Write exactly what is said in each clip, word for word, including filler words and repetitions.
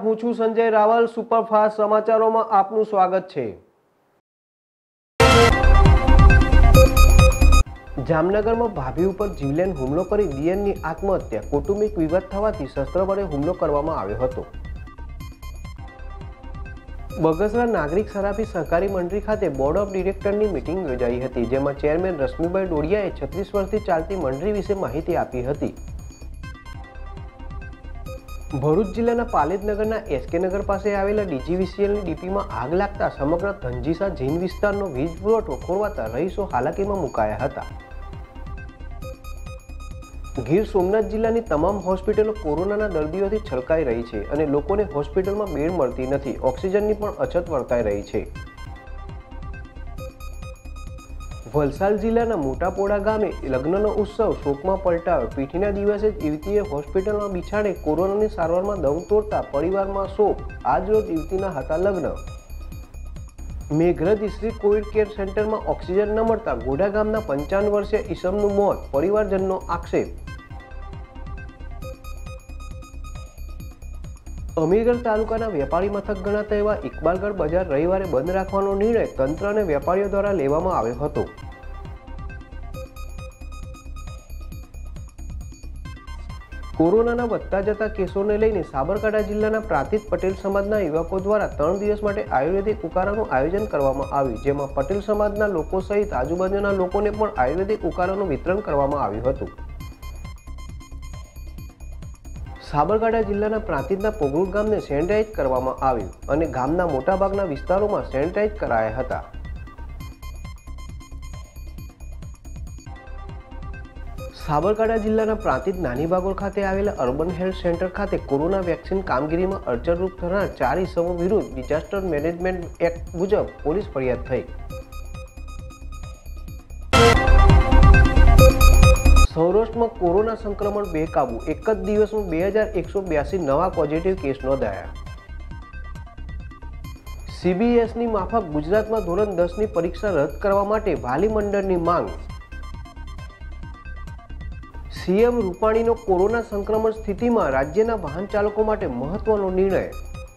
હું છું સંજય રાવલ। સુપરફાસ્ટ સમાચારોમાં આપનું સ્વાગત છે। જામનગરમાં ભાભી ઉપર જીવલેણ હુમલો કરી દિયરની આત્મહત્યા। કૌટુંબિક વિવાદ થવાથી શસ્ત્ર વડે હુમલો કરવામાં આવ્યો હતો। બગસરા નાગરિક સરાફી સહકારી મંડળી ખાતે બોર્ડ ઓફ ડિરેક્ટરની મીટિંગ યોજાઈ હતી, જેમાં ચેરમેન રશ્મિભાઈ ડોડિયાએ છત્રીસ વર્ષથી ચાલતી મંડળી વિશે માહિતી આપી હતી। ભરૂચ જિલ્લાના પાલેજનગરના એસકે નગર પાસે આવેલા ડીજીવીસીએલની ડીપીમાં આગ લાગતા સમગ્ર ધનજીસા જૈન વિસ્તારનો વીજ પુરવઠો ખોરવાતા રહીશો હાલાકીમાં મુકાયા હતા। ગીર સોમનાથ જિલ્લાની તમામ હોસ્પિટલો કોરોનાના દર્દીઓથી છલકાઈ રહી છે અને લોકોને હોસ્પિટલમાં બેડ મળતી નથી। ઓક્સિજનની પણ અછત વર્તાઈ રહી છે। વલસાડ જિલ્લાના મોટાપોડા ગામે લગ્નનો ઉત્સવ શોકમાં પલટાયો। પીઠીના દિવસે જ યુવતીએ હોસ્પિટલમાં બિછાડે કોરોનાની સારવારમાં દમ તોડતા પરિવારમાં શોક। આજરોજ યુવતીના હતા લગ્ન। મેઘરજ શ્રી કોવિડ કેર સેન્ટરમાં ઓક્સિજન ન મળતા ગોડા ગામના પંચાવન વર્ષીય ઈસમનું મોત। પરિવારજનનો આક્ષેપ। અમીરગઢ તાલુકાના વેપારી મથક ગણાતા એવા ઇકબાલગઢ બજાર રવિવારે બંધ રાખવાનો નિર્ણય તંત્ર અને વેપારીઓ દ્વારા લેવામાં આવ્યો હતો। કોરોનાના વધતા જતા કેસોને લઈને સાબરકાંઠા જિલ્લાના પ્રાંતિજ પટેલ સમાજના યુવકો દ્વારા ત્રણ દિવસ માટે આયુર્વેદિક ઉકાળાનું આયોજન કરવામાં આવ્યું, જેમાં પટેલ સમાજના લોકો સહિત આજુબાજુના લોકોને પણ આયુર્વેદિક ઉકાળાનું વિતરણ કરવામાં આવ્યું હતું। સાબરકાંઠા જિલ્લાના પ્રાંતિજના પોગરુડ ગામને સેનિટાઇઝ કરવામાં આવ્યું અને ગામના મોટાભાગના વિસ્તારોમાં સેનિટાઇઝ કરાયા હતા। સાબરકાંઠા જિલ્લાના પ્રાંતિજ નાની બાગોળ ખાતે આવેલા અર્બન હેલ્થ સેન્ટર ખાતે કોરોના વેક્સિન કામગીરીમાં અડચણરૂપ થનાર ચાર ઇસમો વિરુદ્ધ ડિઝાસ્ટર મેનેજમેન્ટ એક્ટ મુજબ પોલીસ ફરિયાદ થઈ। સૌરાષ્ટ્રમાં કોરોના સંક્રમણ બેકાબુ। એક જ દિવસમાં બે હજાર એકસો બ્યાસી નવા પોઝિટિવ કેસ નોંધાયા। સીબીએસની માફક ગુજરાતમાં ધોરણ દસ ની પરીક્ષા રદ કરવા માટે વાલી મંડળની માંગ। સીએમ રૂપાણીનો કોરોના સંક્રમણ સ્થિતિમાં રાજ્યના વાહન ચાલકો માટે મહત્વનો નિર્ણય।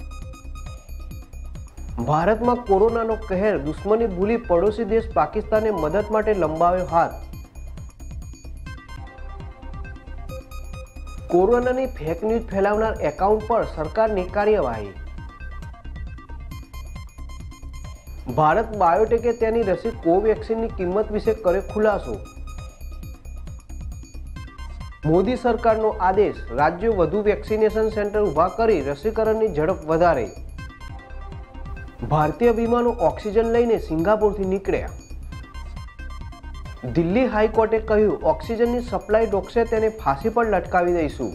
ભારતમાં કોરોનાનો કહેર। દુશ્મની ભૂલી પડોશી દેશ પાકિસ્તાને મદદ માટે લંબાવ્યો હાથ। કોરોનાની ફેક ન્યૂઝ ફેલાવનાર એકાઉન્ટ પર સરકારની કાર્યવાહી। ભારત બાયોટેકે તેની રસી કોવેક્સિનની કિંમત વિશે કર્યો ખુલાસો। મોદી સરકારનો આદેશ। રાજ્યો વધુ વેક્સિનેશન સેન્ટર ઊભા કરી રસીકરણની ઝડપ વધારે। ભારતીય વિમાનો ઓક્સિજન લઈને સિંગાપુરથી નીકળ્યા। દિલ્હી હાઈકોર્ટે કહ્યું, ઓક્સિજનની સપ્લાય રોકશે તેને ફાંસી પર લટકાવી દઈશું।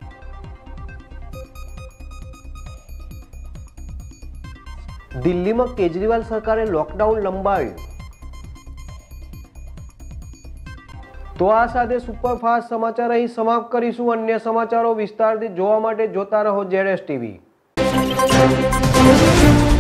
દિલ્હીમાં કેજરીવાલ સરકારે લોકડાઉન લંબાવ્યું। તો આ સાથે સુપરફાસ્ટ સમાચાર અહીં સમાપ્ત કરીશું। અન્ય સમાચારો વિસ્તારથી જોવા માટે જોતા રહો ઝેડ એસ ટીવી।